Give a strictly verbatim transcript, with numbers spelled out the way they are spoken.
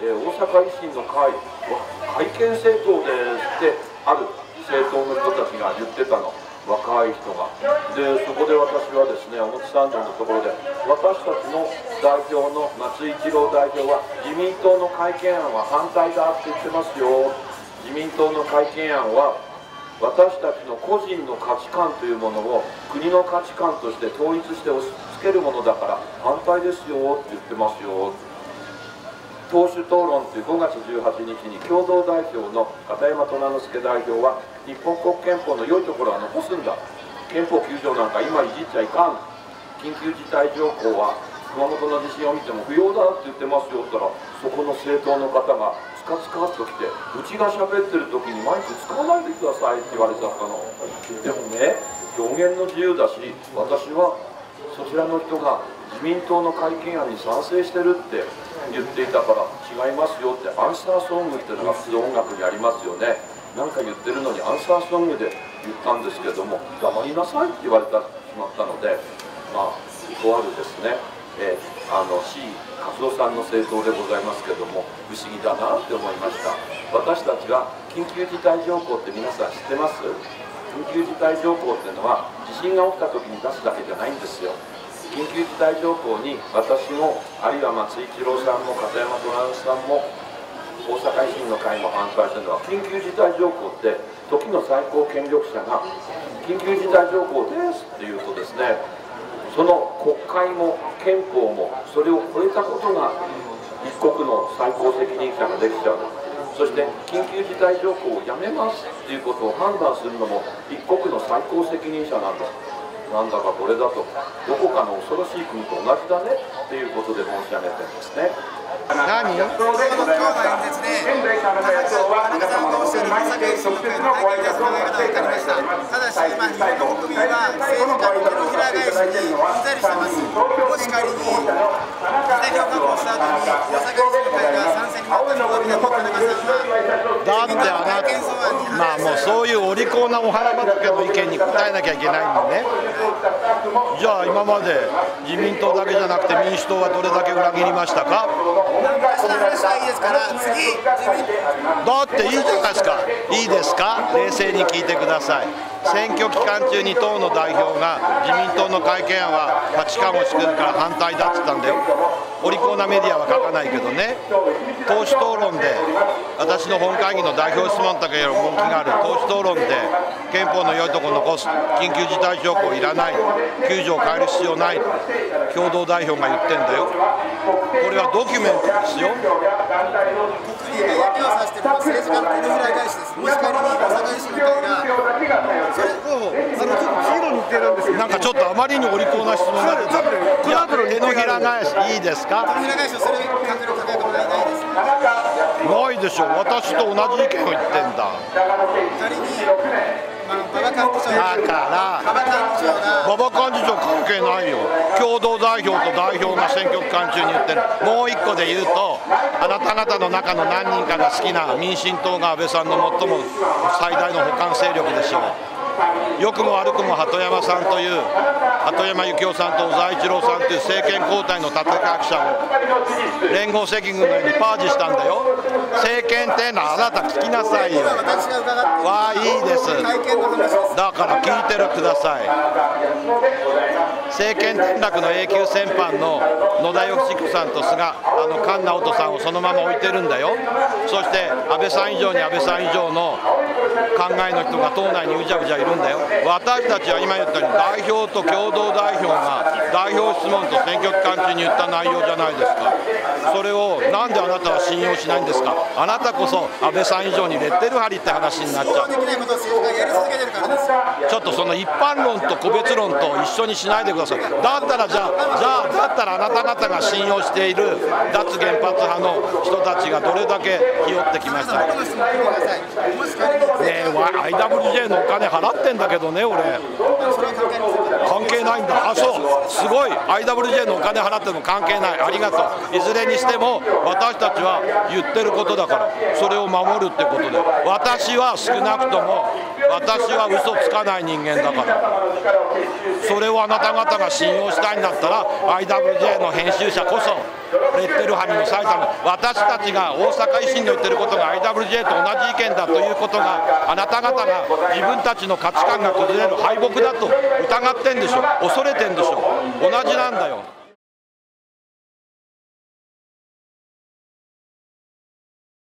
えー、大阪維新の会は改憲政党ですってある政党の人たちが言ってたの、若い人が。でそこで私はですね、表参道のところで私たちの代表の松井一郎代表は自民党の改憲案は反対だって言ってますよ。自民党の改憲案は私たちの個人の価値観というものを国の価値観として統一して押し付けるものだから反対ですよって言ってますよ。党首討論というごがつじゅうはちにちに共同代表の片山虎之助代表は日本国憲法の良いところは残すんだ、憲法きゅうじょうなんか今いじっちゃいかん、緊急事態条項は熊本の地震を見ても不要だって言ってますよって言ったら、そこの政党の方がスカスカっと来て、うちが喋ってる時にマイク使わないでくださいって言われちゃったの。でもね、表現の自由だし、私はそちらの人が自民党の改憲案に賛成してるって言っていたから違いますよって、アンサーソングっていうのが普通音楽にありますよね。なんか言ってるのにアンサーソングで言ったんですけども、黙りなさいって言われてしまったので、まあとあるですね、えー、あの C 勝夫さんの政党でございますけども、不思議だなって思いました。私たちは緊急事態条項って皆さん知ってます？緊急事態条項っていうのは地震が起きた時に出すだけじゃないんですよ。緊急事態条項に私もあるいは松井一郎さんも片山虎之さんも大阪維新の会も反対してるのは、緊急事態条項って時の最高権力者が緊急事態条項ですって言うとですね、その国会も憲法もそれを超えたことが一国の最高責任者ができちゃう。そして緊急事態条項をやめますっていうことを判断するのも一国の最高責任者なんです。なんだかこれだとどこかの恐ろしい国と同じだねっていうことで申し上げてるんですね。 何？今日の演説で田中さんがおっしゃる大阪維新の会の改憲の考え方が分かりました。ただし今日本の国民は政治家の手のひら返しにうんざりしてます。もし仮に議席を確保した後に大阪維新の会が賛成になったのが皆と田中さんがだってあなた、まあもうそういうお利口なお花畑の意見に答えなきゃいけないんでね。じゃあ今まで自民党だけじゃなくて民主党はどれだけ裏切りましたか？ その話はいいですから、次、 だっていいじゃないですか。いいですか、冷静に聞いてください。選挙期間中に党の代表が自民党の改憲案は価値観を作るから反対だって言ったんだよ。お利口なメディアは書かないけどね。党首討論で私の本会議の代表質問だけよりも本気がある党首討論で憲法の良いところ残す、緊急事態条項いらない、きゅうじょう変える必要ない、共同代表が言ってんだよ。これはドキュメントですよ。 国民が嫌気をさしているのは政治家の手のひら返しです。もし仮に大阪維新の会がそれをあのちょっとヒーローに言ってるんですけど、 なんかちょっとあまりにお利口な質問が出た。いや、手のひら返しいいですか？ 手のひら返しをする閣僚抱えてもらえないです。 ないでしょ。私と同じ意見を言ってんだ。 仮に馬場幹事長だから馬場幹事長が馬場幹事長関係ないよ。共同代表と代表が選挙期間中に言ってる。もう一個で言うと、あなた方の中の何人かが好きな民進党が安倍さんの最も最大の補完勢力でしょう。良くも悪くも鳩山さんという鳩山幸夫さんと小沢一郎さんという政権交代の立役者を連合赤軍のようにパージしたんだよ。政権ってのはあなた聞きなさいよ。わあいいです。だから聞いてるください。政権転落の永久戦犯の野田義彦さんと菅あの菅直人さんをそのまま置いてるんだよ。そして安倍さん以上に安倍さん以上の考えの人が党内にうじゃうじゃいるんだよ。私たちは今言ったように代表と共同代表が代表質問と選挙期間中に言った内容じゃないですか。それをなんであなたは信用しないんですか。あなたこそ安倍さん以上にレッテル貼りって話になっちゃう。ちょっとその一般論と個別論と一緒にしないでください。だったらじゃあじゃあだったらあなた方が信用している脱原発派の人たちがどれだけひよってきましたか。ねえ アイダブリュージェー のお金払ってんだけどね、俺関係ないんだ。あ、そうすごい アイダブリュージェー のお金払ってるの関係ない。ありがとう。いずれにしても私たちは言ってることだからそれを守るってことで、私は少なくとも私は嘘つかない人間だから、それをあなた方方が信用したいんだったら アイダブリュージェー の編集者こそレッテル貼りの最たる私たちが大阪維新の言ってることが アイダブリュージェー と同じ意見だということがあなた方が自分たちの価値観が崩れる敗北だと疑ってんでしょ、恐れてんでしょ、同じなんだよ。